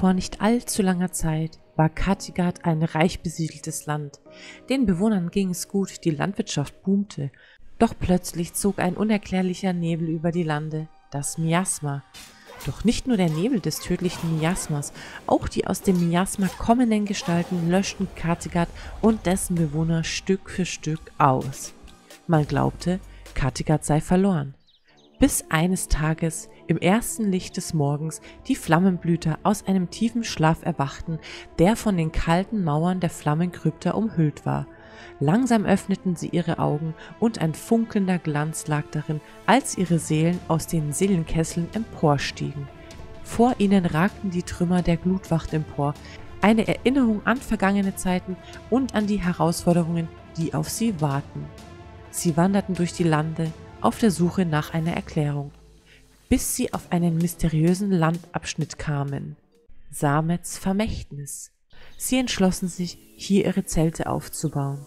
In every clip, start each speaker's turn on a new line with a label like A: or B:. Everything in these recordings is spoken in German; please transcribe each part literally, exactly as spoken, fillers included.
A: vor nicht allzu langer Zeit war Kattegat ein reich besiedeltes Land. Den Bewohnern ging es gut, die Landwirtschaft boomte. Doch plötzlich zog ein unerklärlicher Nebel über die Lande, das Miasma. Doch nicht nur der Nebel des tödlichen Miasmas, auch die aus dem Miasma kommenden Gestalten löschten Kattegat und dessen Bewohner Stück für Stück aus. Man glaubte, Kattegat sei verloren. Bis eines Tages, im ersten Licht des Morgens, die Flammenblüter aus einem tiefen Schlaf erwachten, der von den kalten Mauern der Flammenkrypta umhüllt war. Langsam öffneten sie ihre Augen und ein funkelnder Glanz lag darin, als ihre Seelen aus den Seelenkesseln emporstiegen. Vor ihnen ragten die Trümmer der Glutwacht empor, eine Erinnerung an vergangene Zeiten und an die Herausforderungen, die auf sie warten. Sie wanderten durch die Lande auf der Suche nach einer Erklärung, bis sie auf einen mysteriösen Landabschnitt kamen. Samets Vermächtnis. Sie entschlossen sich, hier ihre Zelte aufzubauen.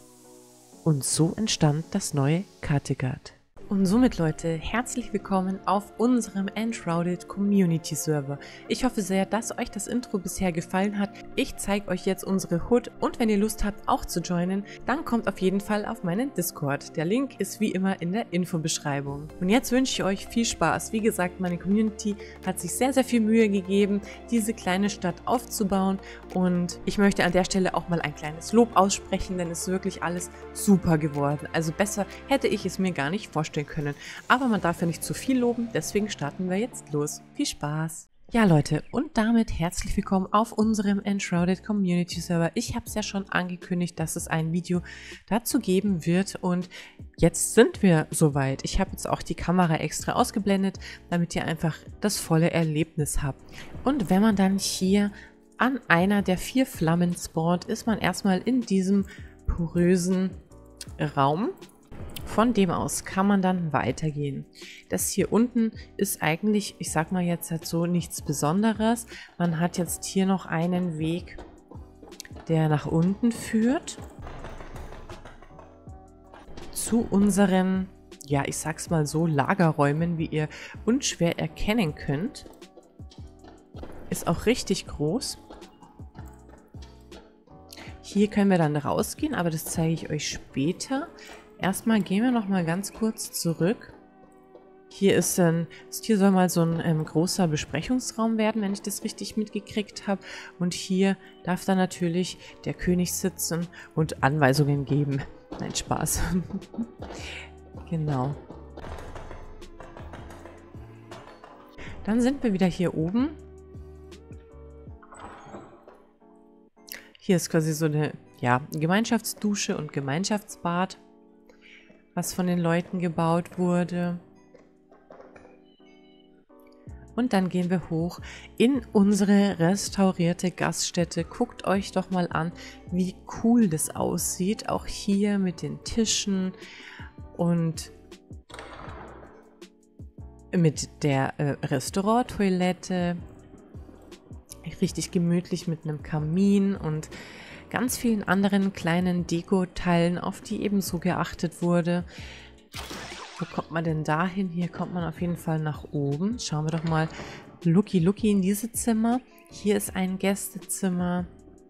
A: Und so entstand das neue Kattegat. Und somit, Leute, herzlich willkommen auf unserem Enshrouded Community Server. Ich hoffe sehr, dass euch das Intro bisher gefallen hat. Ich zeige euch jetzt unsere Hood und wenn ihr Lust habt, auch zu joinen, dann kommt auf jeden Fall auf meinen Discord. Der Link ist wie immer in der Infobeschreibung. Und jetzt wünsche ich euch viel Spaß. Wie gesagt, meine Community hat sich sehr, sehr viel Mühe gegeben, diese kleine Stadt aufzubauen. Und ich möchte an der Stelle auch mal ein kleines Lob aussprechen, denn es ist wirklich alles super geworden. Also besser hätte ich es mir gar nicht vorstellen können. Aber man darf ja nicht zu viel loben, deswegen starten wir jetzt los. Viel Spaß! Ja, Leute, und damit herzlich willkommen auf unserem Enshrouded Community Server. Ich habe es ja schon angekündigt, dass es ein Video dazu geben wird und jetzt sind wir soweit. Ich habe jetzt auch die Kamera extra ausgeblendet, damit ihr einfach das volle Erlebnis habt. Und wenn man dann hier an einer der vier Flammen spawnt, ist man erstmal in diesem porösen Raum. Von dem aus kann man dann weitergehen. Das hier unten ist eigentlich, ich sag mal jetzt halt so, nichts Besonderes. Man hat jetzt hier noch einen Weg, der nach unten führt. Zu unseren, ja, ich sag's mal so, Lagerräumen, wie ihr unschwer erkennen könnt. Ist auch richtig groß. Hier können wir dann rausgehen, aber das zeige ich euch später. Erstmal gehen wir noch mal ganz kurz zurück. Hier ist ein, hier soll mal so ein ähm, großer Besprechungsraum werden, wenn ich das richtig mitgekriegt habe. Und hier darf dann natürlich der König sitzen und Anweisungen geben. Nein, Spaß. Genau. Dann sind wir wieder hier oben. Hier ist quasi so eine, ja, Gemeinschaftsdusche und Gemeinschaftsbad, was von den Leuten gebaut wurde. Und dann gehen wir hoch in unsere restaurierte Gaststätte. Guckt euch doch mal an, wie cool das aussieht. Auch hier mit den Tischen und mit der äh, Restauranttoilette. Richtig gemütlich mit einem Kamin und ganz vielen anderen kleinen Deko-Teilen, auf die ebenso geachtet wurde. Wo kommt man denn dahin? Hier kommt man auf jeden Fall nach oben. Schauen wir doch mal Lucky Lucky in diese Zimmer. Hier ist ein Gästezimmer.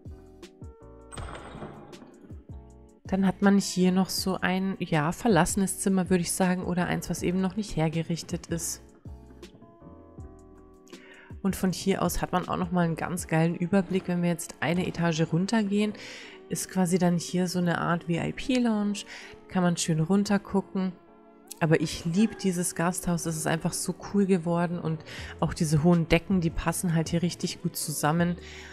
A: Dann hat man hier noch so ein, ja, verlassenes Zimmer, würde ich sagen, oder eins, was eben noch nicht hergerichtet ist. Und von hier aus hat man auch nochmal einen ganz geilen Überblick. Wenn wir jetzt eine Etage runtergehen, ist quasi dann hier so eine Art V I P-Lounge. Kann man schön runter gucken. Aber ich liebe dieses Gasthaus. Es ist einfach so cool geworden. Und auch diese hohen Decken, die passen halt hier richtig gut zusammen.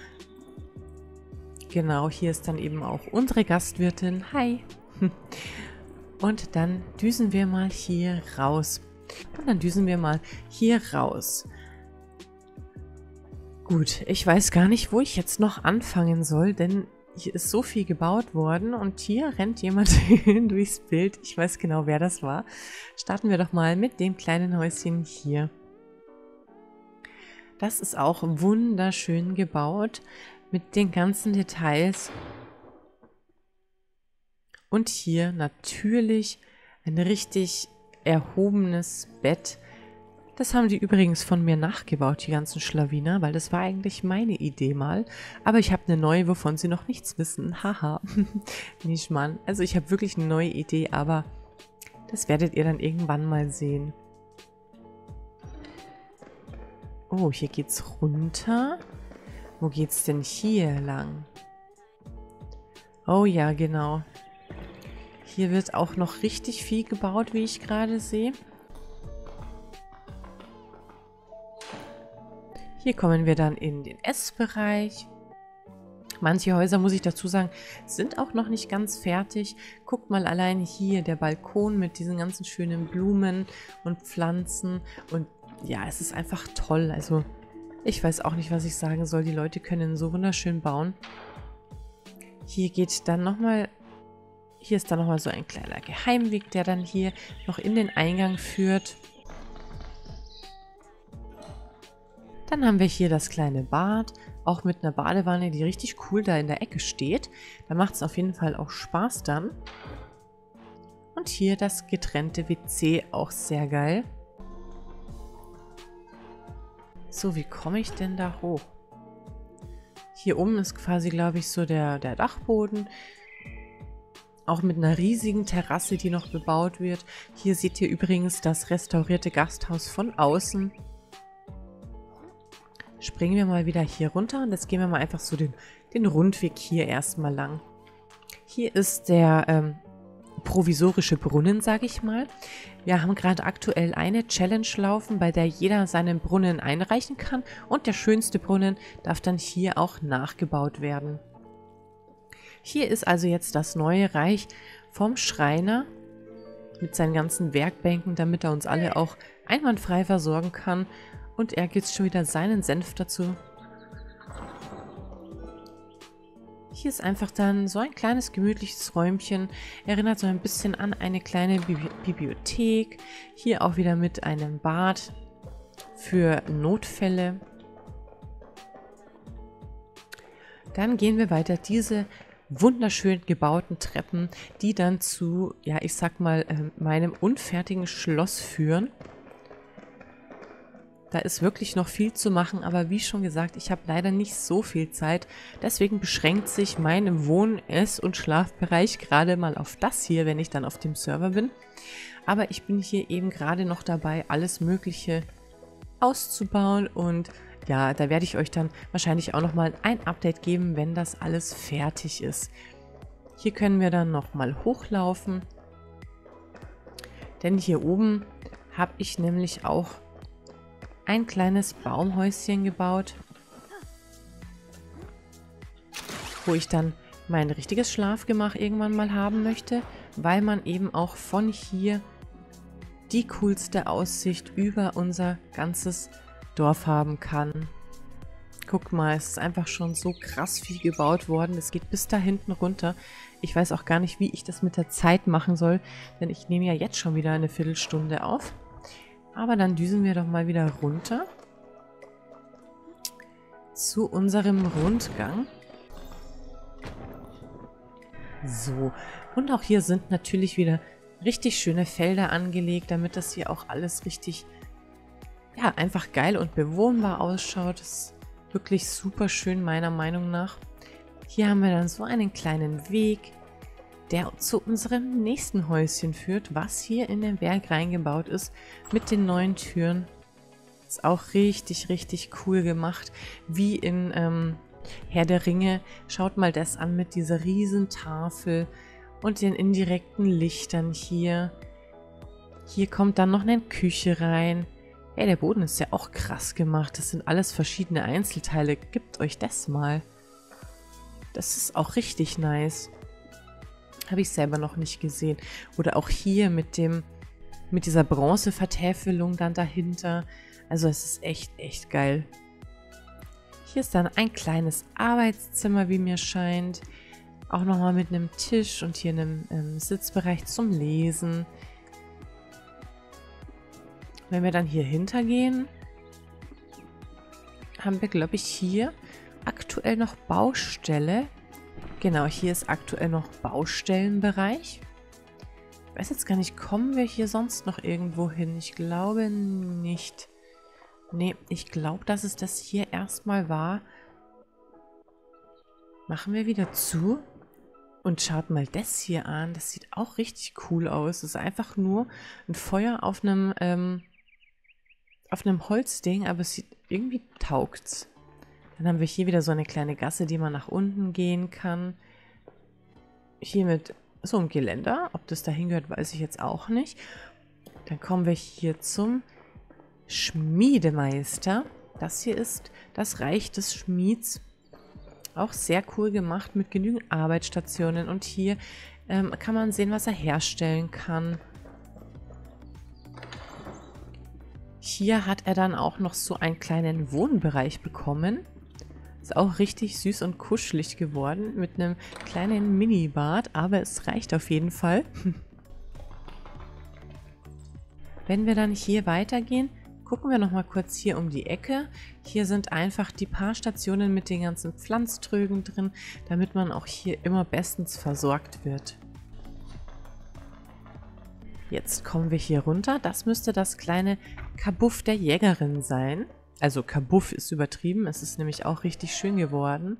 A: Genau, hier ist dann eben auch unsere Gastwirtin. Hi! Und dann düsen wir mal hier raus. Und dann düsen wir mal hier raus. Gut, ich weiß gar nicht, wo ich jetzt noch anfangen soll, denn hier ist so viel gebaut worden und hier rennt jemand durchs Bild. Ich weiß genau, wer das war. Starten wir doch mal mit dem kleinen Häuschen hier. Das ist auch wunderschön gebaut mit den ganzen Details. Und hier natürlich ein richtig erhobenes Bett. Das haben die übrigens von mir nachgebaut, die ganzen Schlawiner, weil das war eigentlich meine Idee mal. Aber ich habe eine neue, wovon sie noch nichts wissen. Haha. Nicht, Mann. Also ich habe wirklich eine neue Idee, aber das werdet ihr dann irgendwann mal sehen. Oh, hier geht's runter. Wo geht's denn hier lang? Oh ja, genau. Hier wird auch noch richtig viel gebaut, wie ich gerade sehe. Hier kommen wir dann in den Essbereich. Manche Häuser, muss ich dazu sagen, sind auch noch nicht ganz fertig. Guckt mal allein hier, der Balkon mit diesen ganzen schönen Blumen und Pflanzen. Und ja, es ist einfach toll. Also ich weiß auch nicht, was ich sagen soll. Die Leute können so wunderschön bauen. Hier geht dann nochmal, hier ist dann nochmal so ein kleiner Geheimweg, der dann hier noch in den Eingang führt. Dann haben wir hier das kleine Bad, auch mit einer Badewanne, die richtig cool da in der Ecke steht. Da macht es auf jeden Fall auch Spaß dann. Und hier das getrennte W C, auch sehr geil. So, wie komme ich denn da hoch? Hier oben ist quasi, glaube ich, so der, der Dachboden. Auch mit einer riesigen Terrasse, die noch bebaut wird. Hier seht ihr übrigens das restaurierte Gasthaus von außen. Springen wir mal wieder hier runter und jetzt gehen wir mal einfach so den, den Rundweg hier erstmal lang. Hier ist der ähm, provisorische Brunnen, sage ich mal. Wir haben gerade aktuell eine Challenge laufen, bei der jeder seinen Brunnen einreichen kann und der schönste Brunnen darf dann hier auch nachgebaut werden. Hier ist also jetzt das neue Reich vom Schreiner mit seinen ganzen Werkbänken, damit er uns alle auch einwandfrei versorgen kann. Und er gibt schon wieder seinen Senf dazu. Hier ist einfach dann so ein kleines gemütliches Räumchen. Erinnert so ein bisschen an eine kleine Bi Bibliothek. Hier auch wieder mit einem Bad für Notfälle. Dann gehen wir weiter. Diese wunderschön gebauten Treppen, die dann zu, ja, ich sag mal, äh, meinem unfertigen Schloss führen. Da ist wirklich noch viel zu machen, aber wie schon gesagt, ich habe leider nicht so viel Zeit. Deswegen beschränkt sich mein Wohn-, Ess- und Schlafbereich gerade mal auf das hier, wenn ich dann auf dem Server bin. Aber ich bin hier eben gerade noch dabei, alles Mögliche auszubauen. Und ja, da werde ich euch dann wahrscheinlich auch nochmal ein Update geben, wenn das alles fertig ist. Hier können wir dann nochmal hochlaufen. Denn hier oben habe ich nämlich auch ein kleines Baumhäuschen gebaut, wo ich dann mein richtiges Schlafgemach irgendwann mal haben möchte, weil man eben auch von hier die coolste Aussicht über unser ganzes Dorf haben kann. Guck mal, es ist einfach schon so krass viel gebaut worden. Es geht bis da hinten runter. Ich weiß auch gar nicht, wie ich das mit der Zeit machen soll, denn ich nehme ja jetzt schon wieder eine Viertelstunde auf. Aber dann düsen wir doch mal wieder runter zu unserem Rundgang. So, und auch hier sind natürlich wieder richtig schöne Felder angelegt, damit das hier auch alles richtig, ja, einfach geil und bewohnbar ausschaut. Das ist wirklich super schön, meiner Meinung nach. Hier haben wir dann so einen kleinen Weg, der zu unserem nächsten Häuschen führt, was hier in den Berg reingebaut ist, mit den neuen Türen. Ist auch richtig, richtig cool gemacht, wie in ähm, Herr der Ringe. Schaut mal das an mit dieser riesen Tafel und den indirekten Lichtern hier. Hier kommt dann noch eine Küche rein. Hey, der Boden ist ja auch krass gemacht. Das sind alles verschiedene Einzelteile. Gebt euch das mal. Das ist auch richtig nice. Habe ich selber noch nicht gesehen. Oder auch hier mit dem, mit dieser Bronzevertäfelung dann dahinter. Also es ist echt, echt geil. Hier ist dann ein kleines Arbeitszimmer, wie mir scheint. Auch nochmal mit einem Tisch und hier einem ähm, Sitzbereich zum Lesen. Wenn wir dann hier hintergehen, haben wir, glaube ich, hier aktuell noch Baustelle. Genau, hier ist aktuell noch Baustellenbereich. Ich weiß jetzt gar nicht, kommen wir hier sonst noch irgendwo hin? Ich glaube nicht. Nee, ich glaube, dass es das hier erstmal war. Machen wir wieder zu. Und schaut mal das hier an. Das sieht auch richtig cool aus. Das ist einfach nur ein Feuer auf einem, ähm, auf einem Holzding, aber es sieht irgendwie taugt's. Dann haben wir hier wieder so eine kleine Gasse, die man nach unten gehen kann. Hier mit so einem Geländer. Ob das dahin gehört, weiß ich jetzt auch nicht. Dann kommen wir hier zum Schmiedemeister. Das hier ist das Reich des Schmieds. Auch sehr cool gemacht mit genügend Arbeitsstationen. Und hier ähm, kann man sehen, was er herstellen kann. Hier hat er dann auch noch so einen kleinen Wohnbereich bekommen. Ist auch richtig süß und kuschelig geworden mit einem kleinen Minibad, aber es reicht auf jeden Fall. Wenn wir dann hier weitergehen, gucken wir noch mal kurz hier um die Ecke. Hier sind einfach die paar Stationen mit den ganzen Pflanztrögen drin, damit man auch hier immer bestens versorgt wird. Jetzt kommen wir hier runter. Das müsste das kleine Kabuff der Jägerin sein. Also Kabuff ist übertrieben, es ist nämlich auch richtig schön geworden.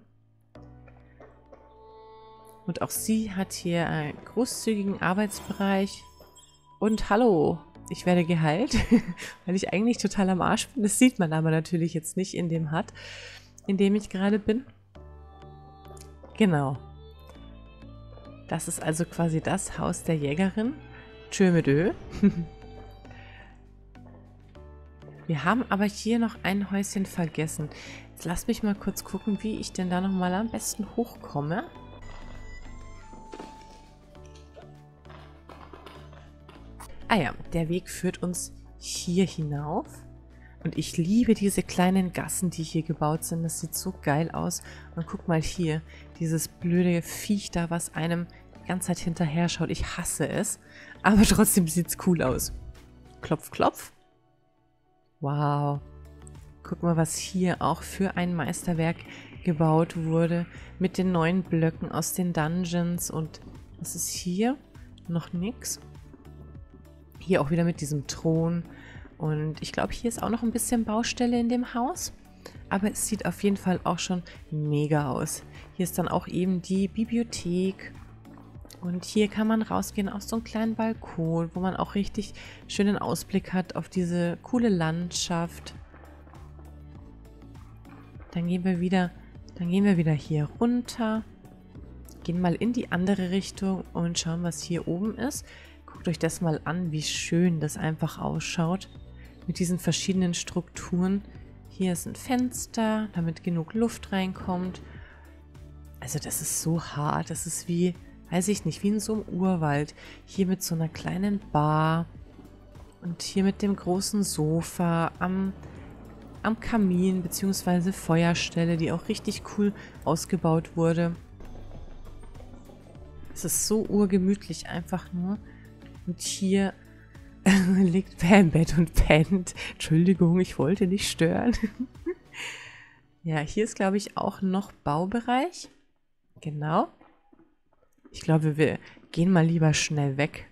A: Und auch sie hat hier einen großzügigen Arbeitsbereich. Und hallo, ich werde geheilt, weil ich eigentlich total am Arsch bin. Das sieht man aber natürlich jetzt nicht in dem Hut, in dem ich gerade bin. Genau. Das ist also quasi das Haus der Jägerin. Tschö mit Ö. Wir haben aber hier noch ein Häuschen vergessen. Jetzt lasst mich mal kurz gucken, wie ich denn da nochmal am besten hochkomme. Ah ja, der Weg führt uns hier hinauf. Und ich liebe diese kleinen Gassen, die hier gebaut sind. Das sieht so geil aus. Und guck mal hier, dieses blöde Viech da, was einem die ganze Zeit hinterher schaut. Ich hasse es. Aber trotzdem sieht es cool aus. Klopf, klopf. Wow. Guck mal, was hier auch für ein Meisterwerk gebaut wurde. Mit den neuen Blöcken aus den Dungeons. Und was ist hier? Noch nix. Hier auch wieder mit diesem Thron. Und ich glaube, hier ist auch noch ein bisschen Baustelle in dem Haus. Aber es sieht auf jeden Fall auch schon mega aus. Hier ist dann auch eben die Bibliothek. Und hier kann man rausgehen auf so einen kleinen Balkon, wo man auch richtig schönen Ausblick hat auf diese coole Landschaft. Dann gehen wir wieder, dann gehen wir wieder hier runter. Gehen mal in die andere Richtung und schauen, was hier oben ist. Guckt euch das mal an, wie schön das einfach ausschaut. Mit diesen verschiedenen Strukturen. Hier ist ein Fenster, damit genug Luft reinkommt. Also das ist so hart. Das ist wie, weiß ich nicht, wie in so einem Urwald. Hier mit so einer kleinen Bar. Und hier mit dem großen Sofa am, am Kamin bzw. Feuerstelle, die auch richtig cool ausgebaut wurde. Es ist so urgemütlich einfach nur. Und hier liegt wer im Bett und pennt. Entschuldigung, ich wollte nicht stören. Ja, hier ist, glaube ich, auch noch Baubereich. Genau. Ich glaube, wir gehen mal lieber schnell weg.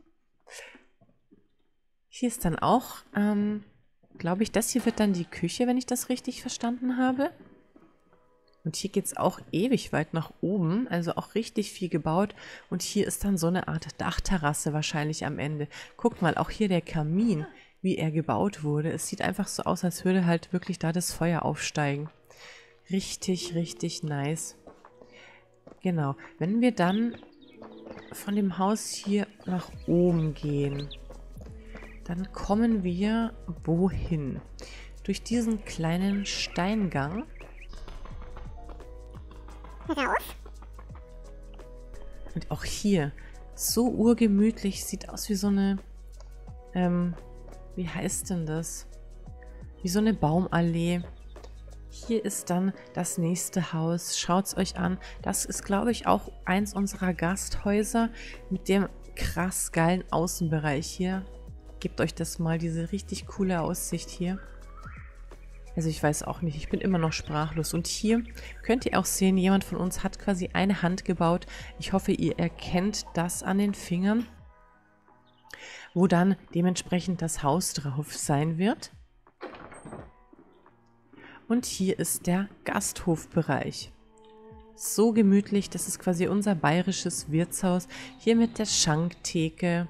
A: Hier ist dann auch, ähm, glaube ich, das hier wird dann die Küche, wenn ich das richtig verstanden habe. Und hier geht es auch ewig weit nach oben, also auch richtig viel gebaut. Und hier ist dann so eine Art Dachterrasse wahrscheinlich am Ende. Guckt mal, auch hier der Kamin, wie er gebaut wurde. Es sieht einfach so aus, als würde halt wirklich da das Feuer aufsteigen. Richtig, richtig nice. Genau, wenn wir dann von dem Haus hier nach oben gehen, dann kommen wir wohin? Durch diesen kleinen Steingang.
B: Raus.
A: Und auch hier, so urgemütlich, sieht aus wie so eine, ähm, wie heißt denn das? Wie so eine Baumallee. Hier ist dann das nächste Haus. Schaut es euch an. Das ist, glaube ich, auch eins unserer Gasthäuser mit dem krass geilen Außenbereich hier. Gebt euch das mal, diese richtig coole Aussicht hier. Also ich weiß auch nicht, ich bin immer noch sprachlos. Und hier könnt ihr auch sehen, jemand von uns hat quasi eine Hand gebaut. Ich hoffe, ihr erkennt das an den Fingern. wo dann dementsprechend das Haus drauf sein wird. Und hier ist der Gasthofbereich. So gemütlich, das ist quasi unser bayerisches Wirtshaus. Hier mit der Schanktheke.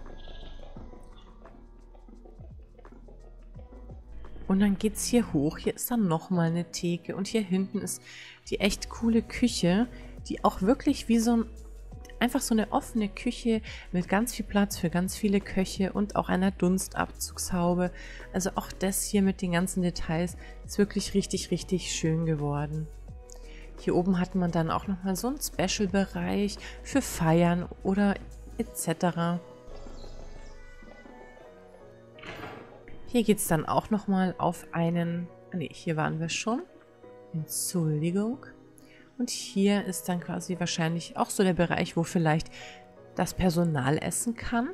A: Und dann geht es hier hoch. Hier ist dann nochmal eine Theke. Und hier hinten ist die echt coole Küche, die auch wirklich wie so ein, einfach so eine offene Küche mit ganz viel Platz für ganz viele Köche und auch einer Dunstabzugshaube. Also auch das hier mit den ganzen Details ist wirklich richtig, richtig schön geworden. Hier oben hat man dann auch nochmal so einen Special-Bereich für Feiern oder et cetera. Hier geht es dann auch nochmal auf einen... Ne, hier waren wir schon. Entschuldigung. Und hier ist dann quasi wahrscheinlich auch so der Bereich, wo vielleicht das Personal essen kann.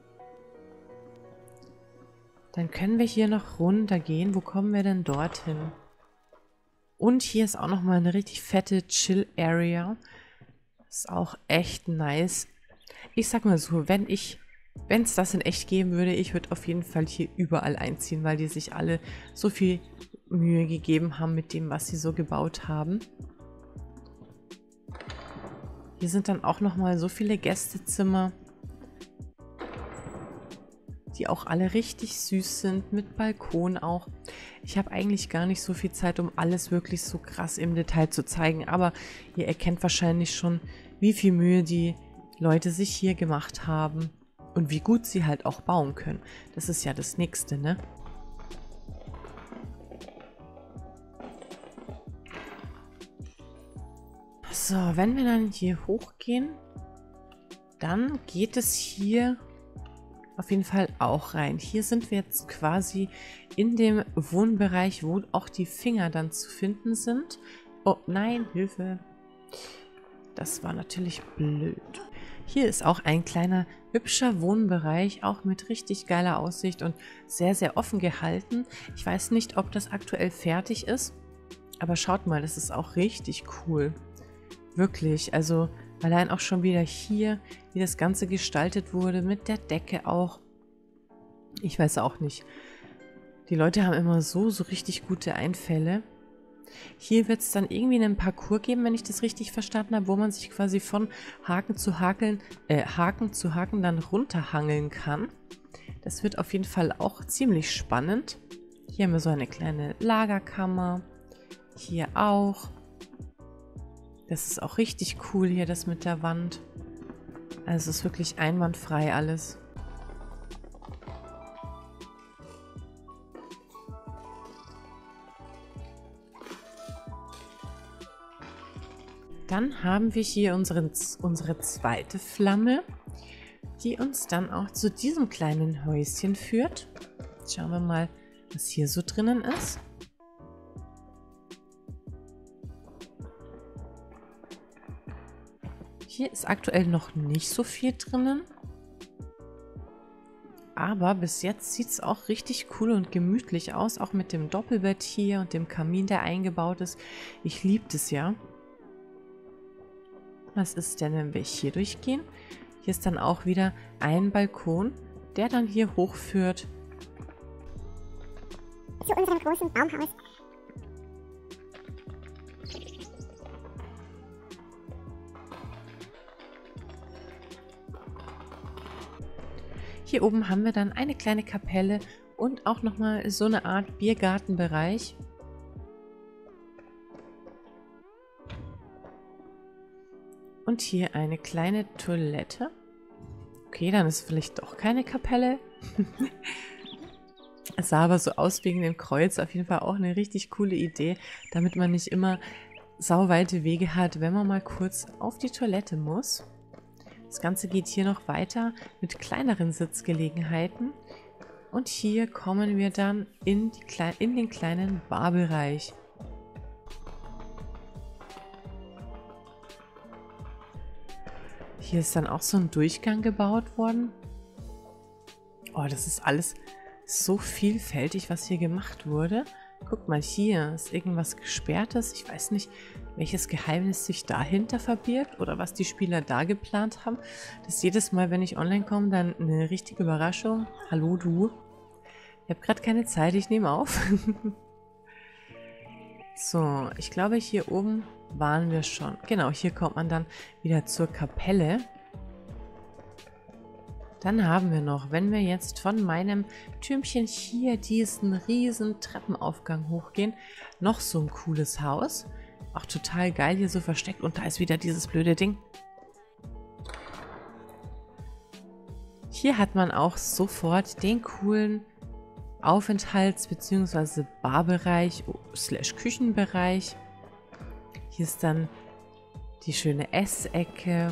A: Dann können wir hier noch runtergehen. Wo kommen wir denn dorthin? Und hier ist auch nochmal eine richtig fette Chill-Area. Ist auch echt nice. Ich sag mal so, wenn ich... Wenn es das in echt geben würde, ich würde auf jeden Fall hier überall einziehen, weil die sich alle so viel Mühe gegeben haben mit dem, was sie so gebaut haben. Hier sind dann auch nochmal so viele Gästezimmer, die auch alle richtig süß sind, mit Balkon auch. Ich habe eigentlich gar nicht so viel Zeit, um alles wirklich so krass im Detail zu zeigen, aber ihr erkennt wahrscheinlich schon, wie viel Mühe die Leute sich hier gemacht haben. Und wie gut sie halt auch bauen können. Das ist ja das Nächste, ne? So, wenn wir dann hier hochgehen, dann geht es hier auf jeden Fall auch rein. Hier sind wir jetzt quasi in dem Wohnbereich, wo auch die Finger dann zu finden sind. Oh, nein, Hilfe. Das war natürlich blöd. Hier ist auch ein kleiner, hübscher Wohnbereich, auch mit richtig geiler Aussicht und sehr, sehr offen gehalten. Ich weiß nicht, ob das aktuell fertig ist, aber schaut mal, das ist auch richtig cool. Wirklich, also allein auch schon wieder hier, wie das Ganze gestaltet wurde, mit der Decke auch. Ich weiß auch nicht. Die Leute haben immer so, so richtig gute Einfälle. Hier wird es dann irgendwie einen Parcours geben, wenn ich das richtig verstanden habe, wo man sich quasi von Haken zu Haken, äh, Haken zu Haken dann runterhangeln kann. Das wird auf jeden Fall auch ziemlich spannend. Hier haben wir so eine kleine Lagerkammer. Hier auch. Das ist auch richtig cool hier, das mit der Wand. Also es ist wirklich einwandfrei alles. Dann haben wir hier unseren, unsere zweite Flamme, die uns dann auch zu diesem kleinen Häuschen führt. Jetzt schauen wir mal, was hier so drinnen ist. Hier ist aktuell noch nicht so viel drinnen. Aber bis jetzt sieht es auch richtig cool und gemütlich aus. Auch mit dem Doppelbett hier und dem Kamin, der eingebaut ist. Ich liebe das ja. Was ist denn, wenn wir hier durchgehen? Hier ist dann auch wieder ein Balkon, der dann hier hochführt.
B: Zu unserem großen Baumhaus.
A: Hier oben haben wir dann eine kleine Kapelle und auch nochmal so eine Art Biergartenbereich. Und hier eine kleine Toilette. Okay, dann ist vielleicht doch keine Kapelle. Es sah aber so aus wegen dem Kreuz. Auf jeden Fall auch eine richtig coole Idee, damit man nicht immer sauweite Wege hat, wenn man mal kurz auf die Toilette muss. Das Ganze geht hier noch weiter mit kleineren Sitzgelegenheiten. Und hier kommen wir dann in, die Kle in den kleinen Barbereich. Hier ist dann auch so ein Durchgang gebaut worden. Oh, das ist alles so vielfältig, was hier gemacht wurde. Guck mal, hier ist irgendwas Gesperrtes. Ich weiß nicht, welches Geheimnis sich dahinter verbirgt oder was die Spieler da geplant haben. Das ist jedes Mal, wenn ich online komme, dann eine richtige Überraschung. Hallo du. Ich habe gerade keine Zeit, ich nehme auf. So, ich glaube, hier oben waren wir schon. Genau, hier kommt man dann wieder zur Kapelle. Dann haben wir noch, wenn wir jetzt von meinem Türmchen hier diesen riesen Treppenaufgang hochgehen, noch so ein cooles Haus. Auch total geil hier so versteckt. Und da ist wieder dieses blöde Ding. Hier hat man auch sofort den coolen Aufenthalts- bzw. Barbereich slash Küchenbereich. Hier ist dann die schöne Essecke.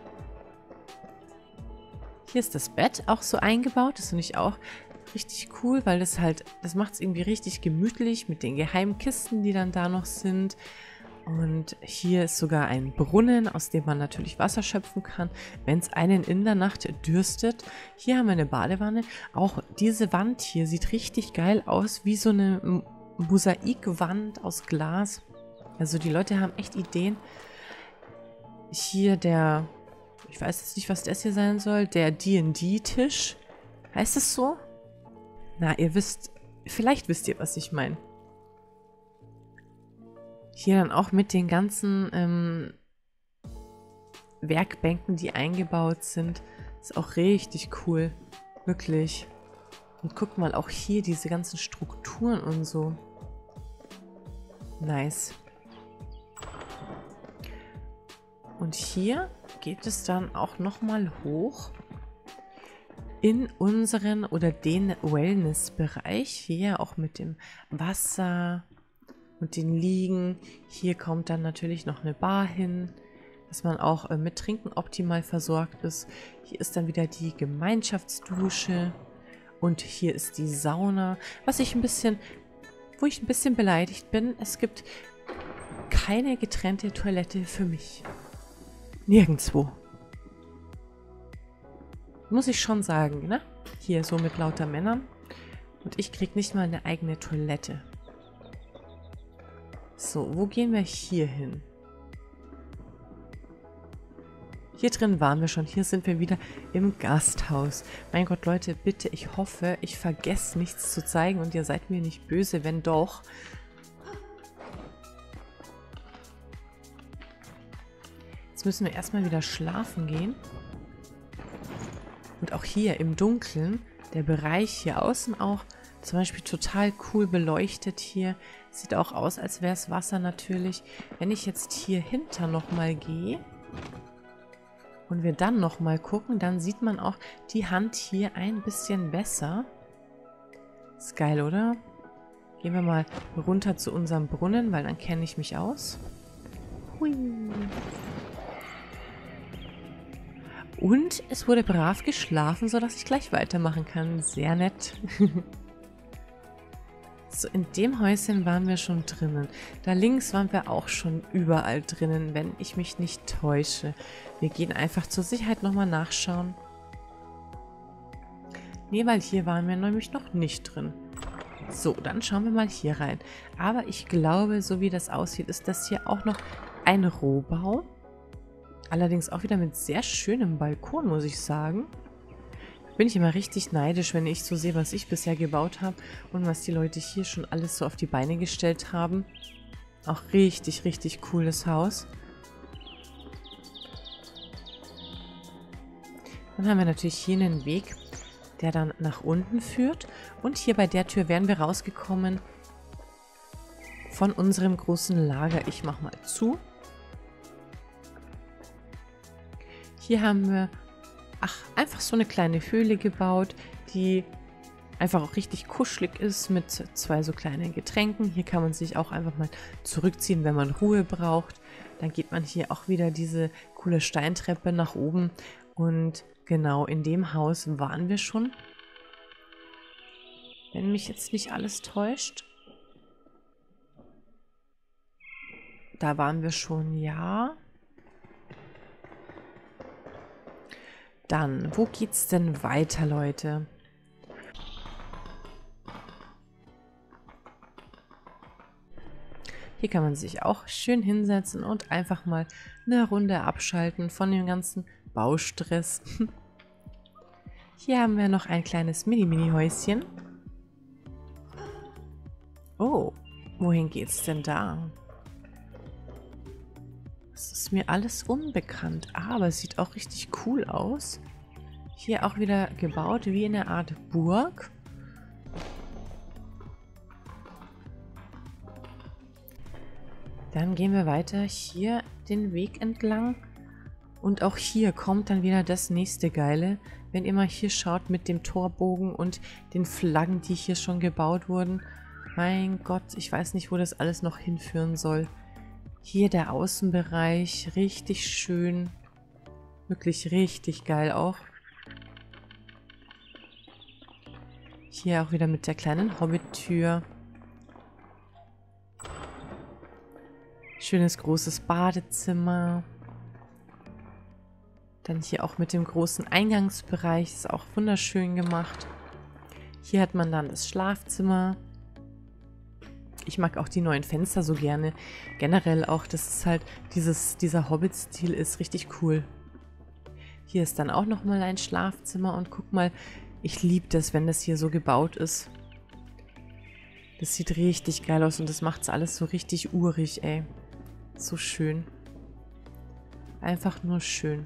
A: Hier ist das Bett auch so eingebaut. Das finde ich auch richtig cool, weil das halt, das macht es irgendwie richtig gemütlich mit den geheimen Kisten, die dann da noch sind. Und hier ist sogar ein Brunnen, aus dem man natürlich Wasser schöpfen kann, wenn es einen in der Nacht dürstet. Hier haben wir eine Badewanne. Auch diese Wand hier sieht richtig geil aus, wie so eine Mosaikwand aus Glas. Also die Leute haben echt Ideen. Hier der... Ich weiß jetzt nicht, was das hier sein soll. Der D und D-Tisch. Heißt es so? Na, ihr wisst... Vielleicht wisst ihr, was ich meine. Hier dann auch mit den ganzen ähm, Werkbänken, die eingebaut sind. Ist auch richtig cool. Wirklich. Und guck mal, auch hier diese ganzen Strukturen und so. Nice. Und hier geht es dann auch nochmal hoch in unseren oder den Wellness-Bereich. Hier auch mit dem Wasser und den Liegen. Hier kommt dann natürlich noch eine Bar hin, dass man auch äh, mit Trinken optimal versorgt ist. Hier ist dann wieder die Gemeinschaftsdusche und hier ist die Sauna. Was ich ein bisschen, wo ich ein bisschen beleidigt bin, es gibt keine getrennte Toilette für mich. Nirgendwo. Muss ich schon sagen, ne? Hier so mit lauter Männern. Und ich krieg nicht mal eine eigene Toilette. So, wo gehen wir hier hin? Hier drin waren wir schon. Hier sind wir wieder im Gasthaus. Mein Gott, Leute, bitte, ich hoffe, ich vergesse nichts zu zeigen und ihr seid mir nicht böse, wenn doch. Jetzt müssen wir erstmal wieder schlafen gehen. Und auch hier im Dunkeln, der Bereich hier außen auch zum Beispiel total cool beleuchtet hier. Sieht auch aus, als wäre es Wasser natürlich. Wenn ich jetzt hier hinter nochmal gehe und wir dann nochmal gucken, dann sieht man auch die Hand hier ein bisschen besser. Ist geil, oder? Gehen wir mal runter zu unserem Brunnen, weil dann kenne ich mich aus. Hui. Und es wurde brav geschlafen, sodass ich gleich weitermachen kann. Sehr nett. So, in dem Häuschen waren wir schon drinnen. Da links waren wir auch schon überall drinnen, wenn ich mich nicht täusche. Wir gehen einfach zur Sicherheit nochmal nachschauen. Nee, weil hier waren wir nämlich noch nicht drin. So, dann schauen wir mal hier rein. Aber ich glaube, so wie das aussieht, ist das hier auch noch ein Rohbau. Allerdings auch wieder mit sehr schönem Balkon, muss ich sagen. Bin ich immer richtig neidisch, wenn ich so sehe, was ich bisher gebaut habe und was die Leute hier schon alles so auf die Beine gestellt haben. Auch richtig, richtig cooles Haus. Dann haben wir natürlich hier einen Weg, der dann nach unten führt. Und hier bei der Tür wären wir rausgekommen von unserem großen Lager. Ich mache mal zu. Hier haben wir, ach, einfach so eine kleine Höhle gebaut, die einfach auch richtig kuschelig ist mit zwei so kleinen Getränken. Hier kann man sich auch einfach mal zurückziehen, wenn man Ruhe braucht. Dann geht man hier auch wieder diese coole Steintreppe nach oben. Und genau in dem Haus waren wir schon. Wenn mich jetzt nicht alles täuscht. Da waren wir schon, ja. Dann, wo geht's denn weiter, Leute? Hier kann man sich auch schön hinsetzen und einfach mal eine Runde abschalten von dem ganzen Baustress. Hier haben wir noch ein kleines Mini-Mini-Häuschen. Oh, wohin geht's denn da? Das ist mir alles unbekannt, aber es sieht auch richtig cool aus. Hier auch wieder gebaut wie in einer Art Burg. Dann gehen wir weiter hier den Weg entlang. Und auch hier kommt dann wieder das nächste Geile. Wenn ihr mal hier schaut mit dem Torbogen und den Flaggen, die hier schon gebaut wurden. Mein Gott, ich weiß nicht, wo das alles noch hinführen soll. Hier der Außenbereich, richtig schön. Wirklich richtig geil auch. Hier auch wieder mit der kleinen Hobbit-Tür. Schönes großes Badezimmer. Dann hier auch mit dem großen Eingangsbereich. Ist auch wunderschön gemacht. Hier hat man dann das Schlafzimmer. Ich mag auch die neuen Fenster so gerne. Generell auch, das ist halt, dieses, dieser Hobbit-Stil ist richtig cool. Hier ist dann auch nochmal ein Schlafzimmer und guck mal, ich liebe das, wenn das hier so gebaut ist. Das sieht richtig geil aus und das macht es alles so richtig urig, ey. So schön. Einfach nur schön.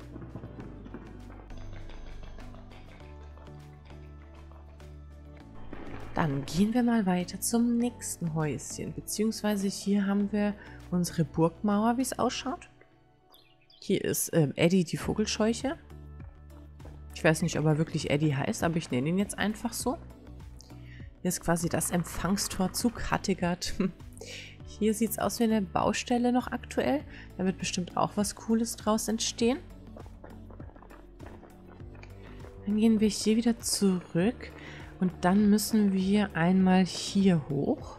A: Dann gehen wir mal weiter zum nächsten Häuschen. Beziehungsweise hier haben wir unsere Burgmauer, wie es ausschaut. Hier ist ähm, Eddie die Vogelscheuche. Ich weiß nicht, ob er wirklich Eddie heißt, aber ich nenne ihn jetzt einfach so. Hier ist quasi das Empfangstor zu Kattegat. Hier sieht es aus wie eine Baustelle noch aktuell. Da wird bestimmt auch was Cooles draus entstehen. Dann gehen wir hier wieder zurück. Und dann müssen wir einmal hier hoch.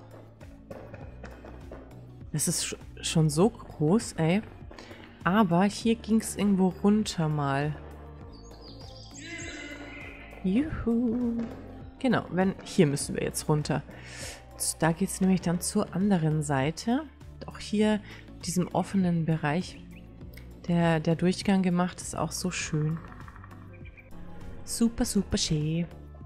A: Das ist schon so groß, ey. Aber hier ging es irgendwo runter mal. Juhu. Genau, wenn, hier müssen wir jetzt runter. Da geht es nämlich dann zur anderen Seite. Auch hier in diesem offenen Bereich. Der, der Durchgang gemacht ist auch so schön. Super, super schön.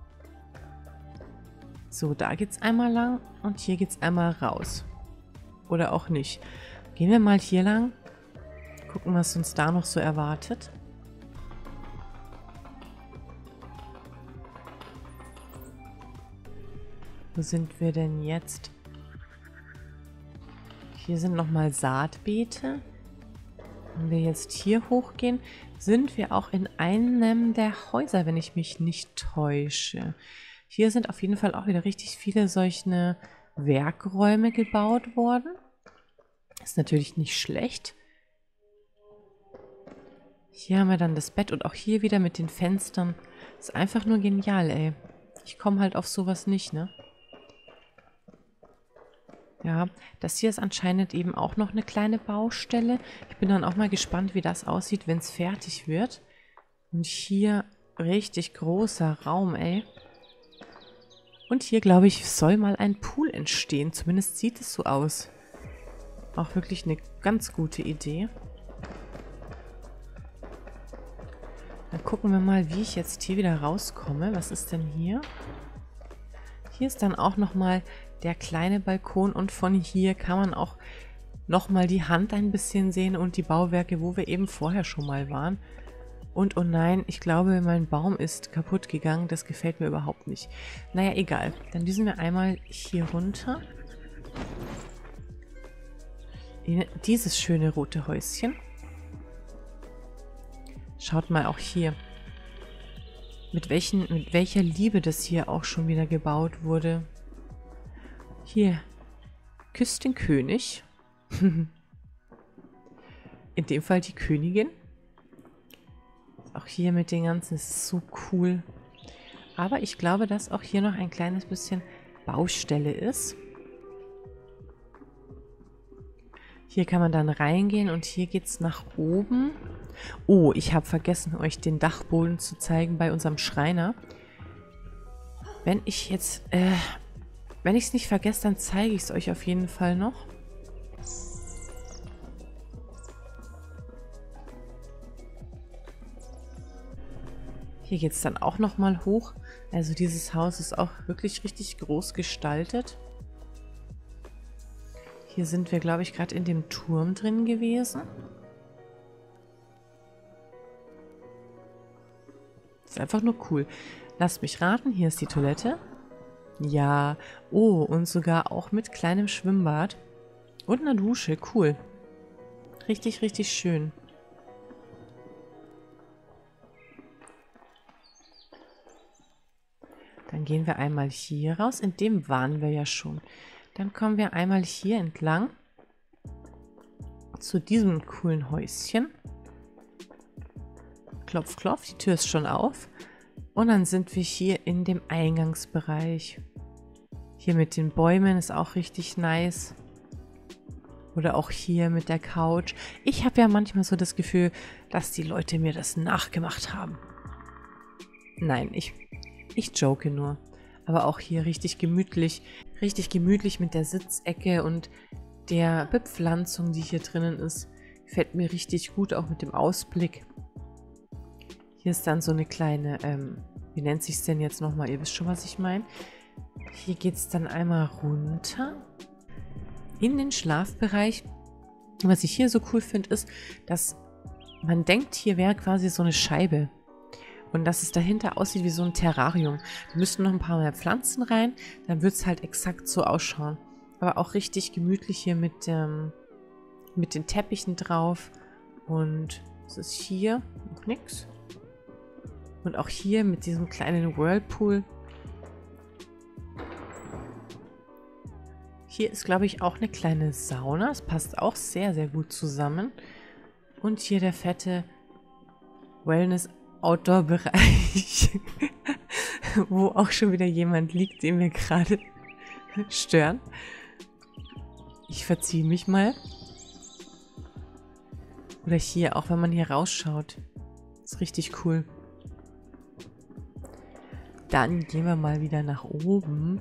A: So, da geht's einmal lang und hier geht's einmal raus. Oder auch nicht. Gehen wir mal hier lang. Gucken, was uns da noch so erwartet. Wo sind wir denn jetzt? Hier sind nochmal Saatbeete. Wenn wir jetzt hier hochgehen, sind wir auch in einem der Häuser, wenn ich mich nicht täusche. Hier sind auf jeden Fall auch wieder richtig viele solche Werkräume gebaut worden. Ist natürlich nicht schlecht. Hier haben wir dann das Bett und auch hier wieder mit den Fenstern. Ist einfach nur genial, ey. Ich komme halt auf sowas nicht, ne? Ja, das hier ist anscheinend eben auch noch eine kleine Baustelle. Ich bin dann auch mal gespannt, wie das aussieht, wenn es fertig wird. Und hier richtig großer Raum, ey. Und hier, glaube ich, soll mal ein Pool entstehen. Zumindest sieht es so aus. Auch wirklich eine ganz gute Idee. Dann gucken wir mal, wie ich jetzt hier wieder rauskomme. Was ist denn hier? Hier ist dann auch nochmal der kleine Balkon und von hier kann man auch nochmal die Hand ein bisschen sehen und die Bauwerke, wo wir eben vorher schon mal waren. Und oh nein, ich glaube, mein Baum ist kaputt gegangen. Das gefällt mir überhaupt nicht. Naja, egal. Dann düsen wir einmal hier runter. In dieses schöne rote Häuschen. Schaut mal auch hier. Mit, welchen, mit welcher Liebe das hier auch schon wieder gebaut wurde. Hier. Küsst den König. In dem Fall die Königin. Auch hier mit den ganzen, das ist so cool. Aber ich glaube, dass auch hier noch ein kleines bisschen Baustelle ist. Hier kann man dann reingehen und hier geht es nach oben. Oh, ich habe vergessen, euch den Dachboden zu zeigen bei unserem Schreiner. Wenn ich jetzt, äh, wenn ich es nicht vergesse, dann zeige ich es euch auf jeden Fall noch. Hier geht es dann auch nochmal hoch. Also dieses Haus ist auch wirklich richtig groß gestaltet. Hier sind wir, glaube ich, gerade in dem Turm drin gewesen. Ist einfach nur cool. Lasst mich raten, hier ist die Toilette. Ja, oh, und sogar auch mit kleinem Schwimmbad. Und einer Dusche, cool. Richtig, richtig schön. Dann gehen wir einmal hier raus. In dem waren wir ja schon. Dann kommen wir einmal hier entlang. Zu diesem coolen Häuschen. Klopf, klopf, die Tür ist schon auf. Und dann sind wir hier in dem Eingangsbereich. Hier mit den Bäumen ist auch richtig nice. Oder auch hier mit der Couch. Ich habe ja manchmal so das Gefühl, dass die Leute mir das nachgemacht haben. Nein, ich, ich joke nur. Aber auch hier richtig gemütlich. Richtig gemütlich mit der Sitzecke und der Bepflanzung, die hier drinnen ist. Gefällt mir richtig gut, auch mit dem Ausblick. Hier ist dann so eine kleine, ähm, wie nennt sich es denn jetzt nochmal? Ihr wisst schon, was ich meine. Hier geht es dann einmal runter in den Schlafbereich. Was ich hier so cool finde, ist, dass man denkt, hier wäre quasi so eine Scheibe. Und dass es dahinter aussieht wie so ein Terrarium. Da müssten noch ein paar mehr Pflanzen rein, dann wird es halt exakt so ausschauen. Aber auch richtig gemütlich hier mit, ähm, mit den Teppichen drauf. Und es ist hier noch nichts. Und auch hier mit diesem kleinen Whirlpool. Hier ist, glaube ich, auch eine kleine Sauna. Es passt auch sehr, sehr gut zusammen. Und hier der fette Wellness-Outdoor-Bereich, wo auch schon wieder jemand liegt, den wir gerade stören. Ich verziehe mich mal. Oder hier, auch wenn man hier rausschaut. Ist richtig cool. Dann gehen wir mal wieder nach oben.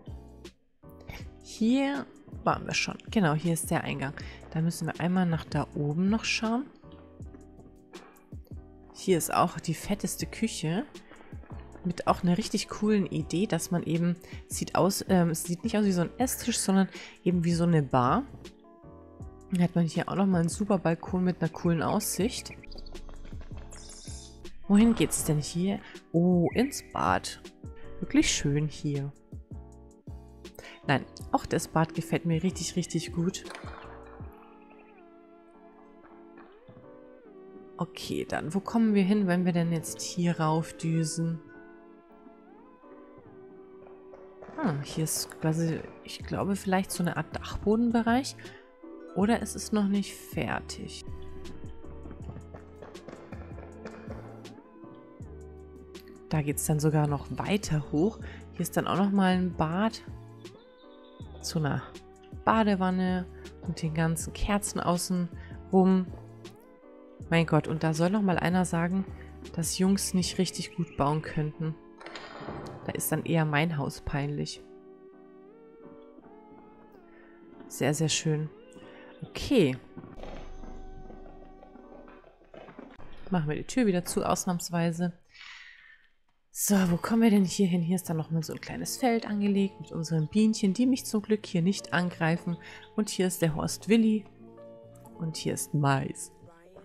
A: Hier waren wir schon. Genau, hier ist der Eingang. Da müssen wir einmal nach da oben noch schauen. Hier ist auch die fetteste Küche. Mit auch einer richtig coolen Idee, dass man eben, sieht aus, ähm, es sieht nicht aus wie so ein Esstisch, sondern eben wie so eine Bar. Dann hat man hier auch nochmal einen super Balkon mit einer coolen Aussicht. Wohin geht's denn hier? Oh, ins Bad. Wirklich schön hier. Nein, auch das Bad gefällt mir richtig, richtig gut. Okay, dann, wo kommen wir hin, wenn wir denn jetzt hier raufdüsen? Hm, hier ist quasi, ich glaube, vielleicht so eine Art Dachbodenbereich. Oder es ist noch nicht fertig. Da geht es dann sogar noch weiter hoch. Hier ist dann auch noch mal ein Bad. Zu einer Badewanne und den ganzen Kerzen außen rum. Mein Gott, und da soll noch mal einer sagen, dass Jungs nicht richtig gut bauen könnten. Da ist dann eher mein Haus peinlich. Sehr, sehr schön. Okay. Machen wir die Tür wieder zu, ausnahmsweise. So, wo kommen wir denn hier hin? Hier ist dann nochmal so ein kleines Feld angelegt mit unseren Bienchen, die mich zum Glück hier nicht angreifen. Und hier ist der Horst Willi. Und hier ist Mais.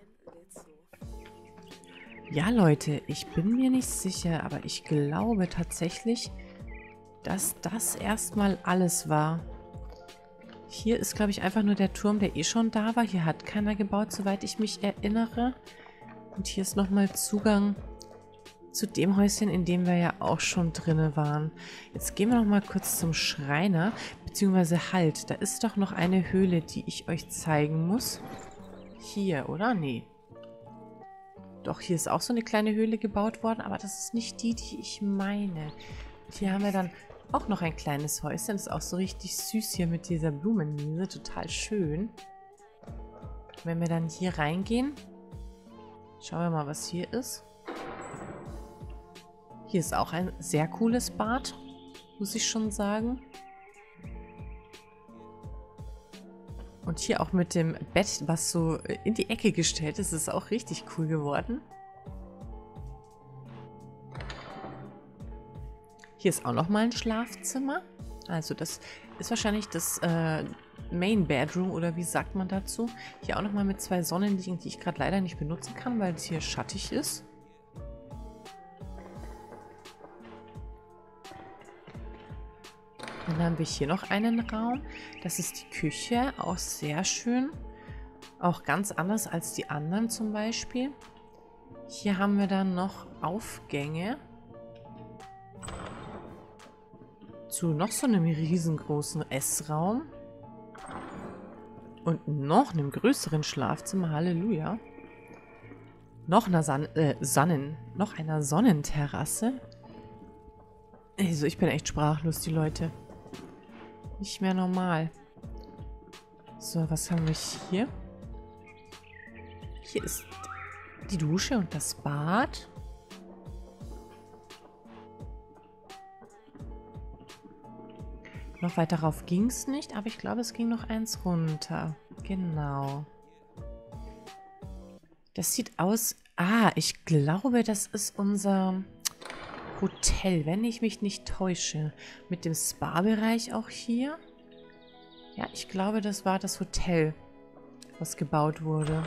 A: Ja, Leute, ich bin mir nicht sicher, aber ich glaube tatsächlich, dass das erstmal alles war. Hier ist, glaube ich, einfach nur der Turm, der eh schon da war. Hier hat keiner gebaut, soweit ich mich erinnere. Und hier ist nochmal Zugang zu dem Häuschen, in dem wir ja auch schon drinne waren. Jetzt gehen wir noch mal kurz zum Schreiner, beziehungsweise halt, da ist doch noch eine Höhle, die ich euch zeigen muss. Hier, oder? Nee. Doch, hier ist auch so eine kleine Höhle gebaut worden, aber das ist nicht die, die ich meine. Und hier haben wir dann auch noch ein kleines Häuschen. Das ist auch so richtig süß hier mit dieser Blumenwiese. Total schön. Wenn wir dann hier reingehen, schauen wir mal, was hier ist. Hier ist auch ein sehr cooles Bad, muss ich schon sagen. Und hier auch mit dem Bett, was so in die Ecke gestellt ist, ist auch richtig cool geworden. Hier ist auch nochmal ein Schlafzimmer. Also das ist wahrscheinlich das äh, Main Bedroom oder wie sagt man dazu. Hier auch nochmal mit zwei Sonnenliegen, die ich gerade leider nicht benutzen kann, weil es hier schattig ist. Dann haben wir hier noch einen Raum. Das ist die Küche, auch sehr schön. Auch ganz anders als die anderen zum Beispiel. Hier haben wir dann noch Aufgänge zu noch so einem riesengroßen Essraum. Und noch einem größeren Schlafzimmer. Halleluja. Noch einer San äh, Sonnen, noch einer Sonnenterrasse. Also ich bin echt sprachlos, die Leute. Nicht mehr normal. So, was haben wir hier? Hier ist die Dusche und das Bad. Noch weiter rauf ging es nicht, aber ich glaube, es ging noch eins runter. Genau. Das sieht aus... Ah, ich glaube, das ist unser Hotel, wenn ich mich nicht täusche. Mit dem Spa-Bereich auch hier. Ja, ich glaube, das war das Hotel, was gebaut wurde.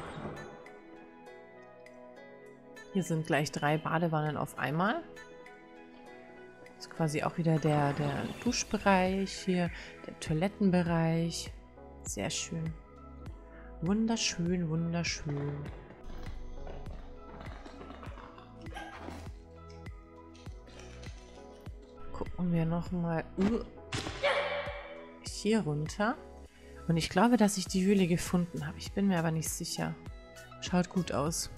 A: Hier sind gleich drei Badewannen auf einmal. Das ist quasi auch wieder der, der Duschbereich hier, der Toilettenbereich. Sehr schön. Wunderschön, wunderschön. Gucken wir nochmal uh, hier runter. Und ich glaube, dass ich die Höhle gefunden habe. Ich bin mir aber nicht sicher. Schaut gut aus.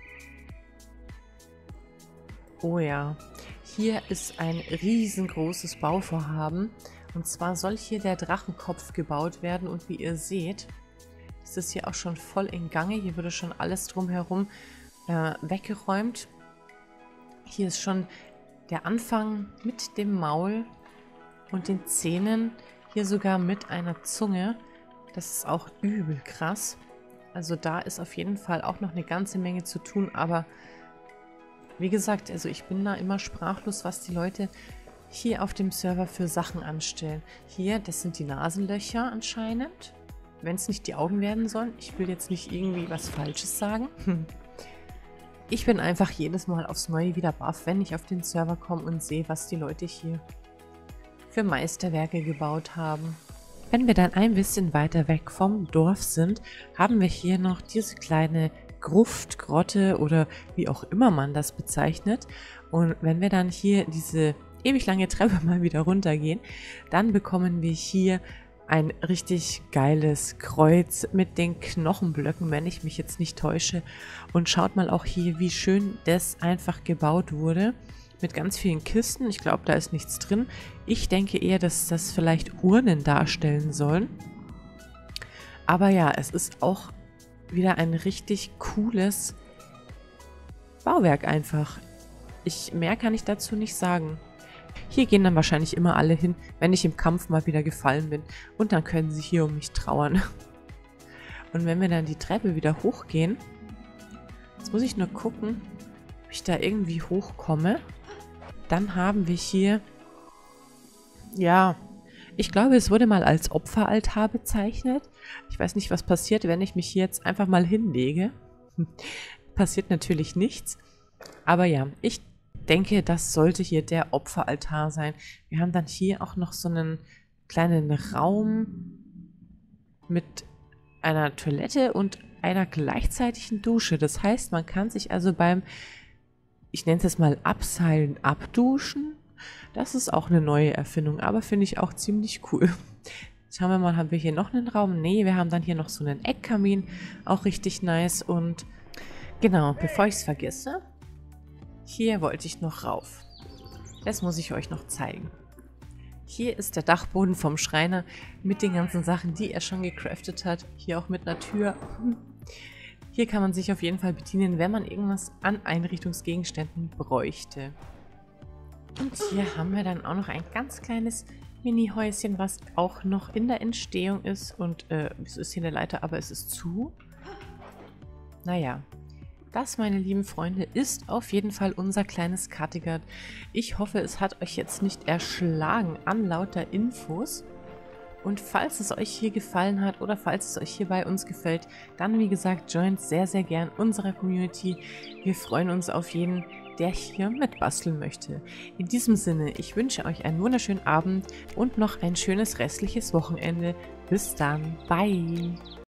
A: Oh ja. Hier ist ein riesengroßes Bauvorhaben. Und zwar soll hier der Drachenkopf gebaut werden. Und wie ihr seht, ist es hier auch schon voll in Gange. Hier wurde schon alles drumherum äh, weggeräumt. Hier ist schon der Anfang mit dem Maul und den Zähnen. Hier sogar mit einer Zunge. Das ist auch übel krass. Also da ist auf jeden Fall auch noch eine ganze Menge zu tun. Aber wie gesagt, also ich bin da immer sprachlos, was die Leute hier auf dem Server für Sachen anstellen. Hier, das sind die Nasenlöcher anscheinend. Wenn es nicht die Augen werden sollen. Ich will jetzt nicht irgendwie was Falsches sagen. Ich bin einfach jedes Mal aufs Neue wieder baff, wenn ich auf den Server komme und sehe, was die Leute hier für Meisterwerke gebaut haben. Wenn wir dann ein bisschen weiter weg vom Dorf sind, haben wir hier noch diese kleine Gruft, Grotte oder wie auch immer man das bezeichnet. Und wenn wir dann hier diese ewig lange Treppe mal wieder runtergehen, dann bekommen wir hier ein richtig geiles Kreuz mit den Knochenblöcken, wenn ich mich jetzt nicht täusche. Und schaut mal auch hier, wie schön das einfach gebaut wurde. Mit ganz vielen Kisten. Ich glaube, da ist nichts drin. Ich denke eher, dass das vielleicht Urnen darstellen sollen. Aber ja, es ist auch wieder ein richtig cooles Bauwerk einfach. Ich, mehr kann ich dazu nicht sagen. Hier gehen dann wahrscheinlich immer alle hin, wenn ich im Kampf mal wieder gefallen bin. Und dann können sie hier um mich trauern. Und wenn wir dann die Treppe wieder hochgehen, jetzt muss ich nur gucken, ob ich da irgendwie hochkomme. Dann haben wir hier, ja, ich glaube, es wurde mal als Opferaltar bezeichnet. Ich weiß nicht, was passiert, wenn ich mich hier jetzt einfach mal hinlege. Passiert natürlich nichts. Aber ja, ich denke, das sollte hier der Opferaltar sein. Wir haben dann hier auch noch so einen kleinen Raum mit einer Toilette und einer gleichzeitigen Dusche. Das heißt, man kann sich also beim, ich nenne es jetzt mal Abseilen, abduschen. Das ist auch eine neue Erfindung, aber finde ich auch ziemlich cool. Schauen wir mal, haben wir hier noch einen Raum? Nee, wir haben dann hier noch so einen Eckkamin, auch richtig nice. Und genau, bevor ich es vergesse, hier wollte ich noch rauf. Das muss ich euch noch zeigen. Hier ist der Dachboden vom Schreiner mit den ganzen Sachen, die er schon gecraftet hat. Hier auch mit einer Tür. Hier kann man sich auf jeden Fall bedienen, wenn man irgendwas an Einrichtungsgegenständen bräuchte. Und hier haben wir dann auch noch ein ganz kleines Mini-Häuschen, was auch noch in der Entstehung ist. Und äh, es ist hier eine Leiter, aber es ist zu. Naja. Das, meine lieben Freunde, ist auf jeden Fall unser kleines Kattegat. Ich hoffe, es hat euch jetzt nicht erschlagen an lauter Infos. Und falls es euch hier gefallen hat oder falls es euch hier bei uns gefällt, dann wie gesagt, joint sehr, sehr gern unserer Community. Wir freuen uns auf jeden, der hier mitbasteln möchte. In diesem Sinne, ich wünsche euch einen wunderschönen Abend und noch ein schönes restliches Wochenende. Bis dann. Bye.